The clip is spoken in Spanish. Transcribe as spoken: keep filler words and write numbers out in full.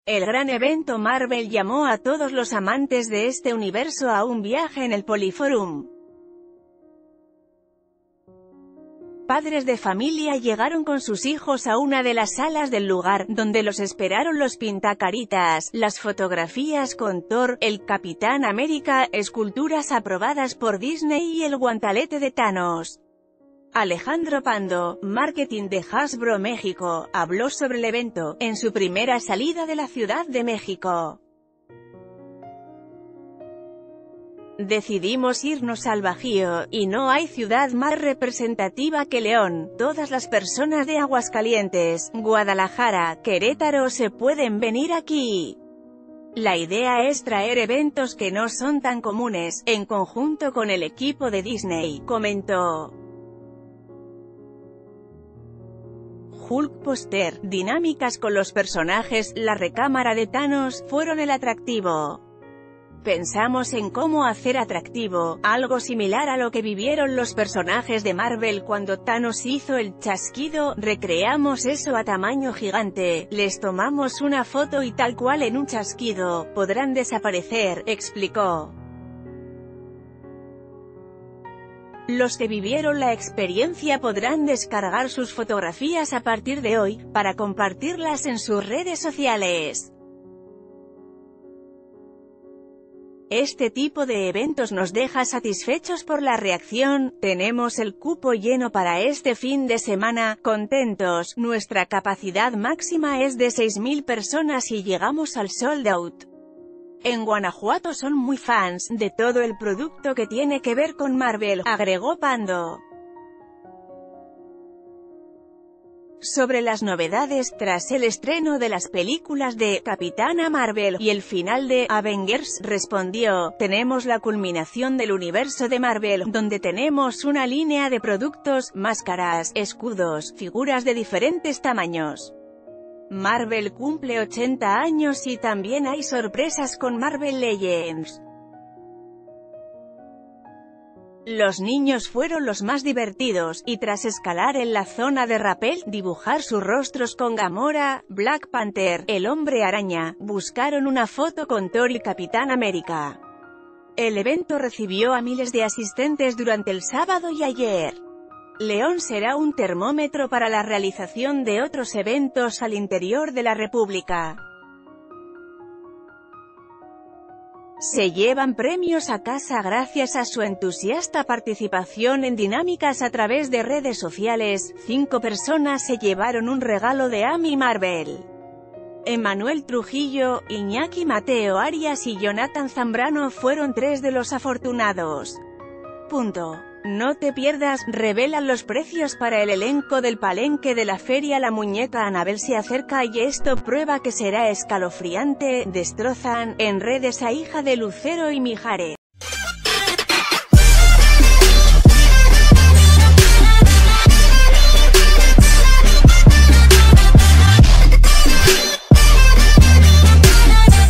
El gran evento Marvel llamó a todos los amantes de este universo a un viaje en el Poliforum. Padres de familia llegaron con sus hijos a una de las salas del lugar, donde los esperaron los pintacaritas, las fotografías con Thor, el Capitán América, esculturas aprobadas por Disney y el guantelete de Thanos. Alejandro Pando, marketing de Hasbro México, habló sobre el evento, en su primera salida de la Ciudad de México. Decidimos irnos al Bajío, y no hay ciudad más representativa que León. Todas las personas de Aguascalientes, Guadalajara, Querétaro se pueden venir aquí. La idea es traer eventos que no son tan comunes, en conjunto con el equipo de Disney, comentó. Hulk póster, dinámicas con los personajes, la recámara de Thanos, fueron el atractivo. Pensamos en cómo hacer atractivo, algo similar a lo que vivieron los personajes de Marvel cuando Thanos hizo el chasquido, recreamos eso a tamaño gigante, les tomamos una foto y tal cual en un chasquido, podrán desaparecer, explicó. Los que vivieron la experiencia podrán descargar sus fotografías a partir de hoy, para compartirlas en sus redes sociales. Este tipo de eventos nos deja satisfechos por la reacción, tenemos el cupo lleno para este fin de semana, contentos, nuestra capacidad máxima es de seis mil personas y llegamos al sold out. En Guanajuato son muy fans de todo el producto que tiene que ver con Marvel, agregó Pando. Sobre las novedades tras el estreno de las películas de Capitana Marvel y el final de Avengers, respondió, tenemos la culminación del universo de Marvel, donde tenemos una línea de productos, máscaras, escudos, figuras de diferentes tamaños. Marvel cumple ochenta años y también hay sorpresas con Marvel Legends. Los niños fueron los más divertidos, y tras escalar en la zona de rappel, dibujar sus rostros con Gamora, Black Panther, el Hombre Araña, buscaron una foto con Thor y Capitán América. El evento recibió a miles de asistentes durante el sábado y ayer. León será un termómetro para la realización de otros eventos al interior de la República. Se llevan premios a casa gracias a su entusiasta participación en dinámicas a través de redes sociales. Cinco personas se llevaron un regalo de Ami Marvel. Emmanuel Trujillo, Iñaki Mateo Arias y Jonathan Zambrano fueron tres de los afortunados. Punto. No te pierdas, revelan los precios para el elenco del palenque de la feria. La muñeca Anabel se acerca y esto prueba que será escalofriante, destrozan en redes a hija de Lucero y Mijares.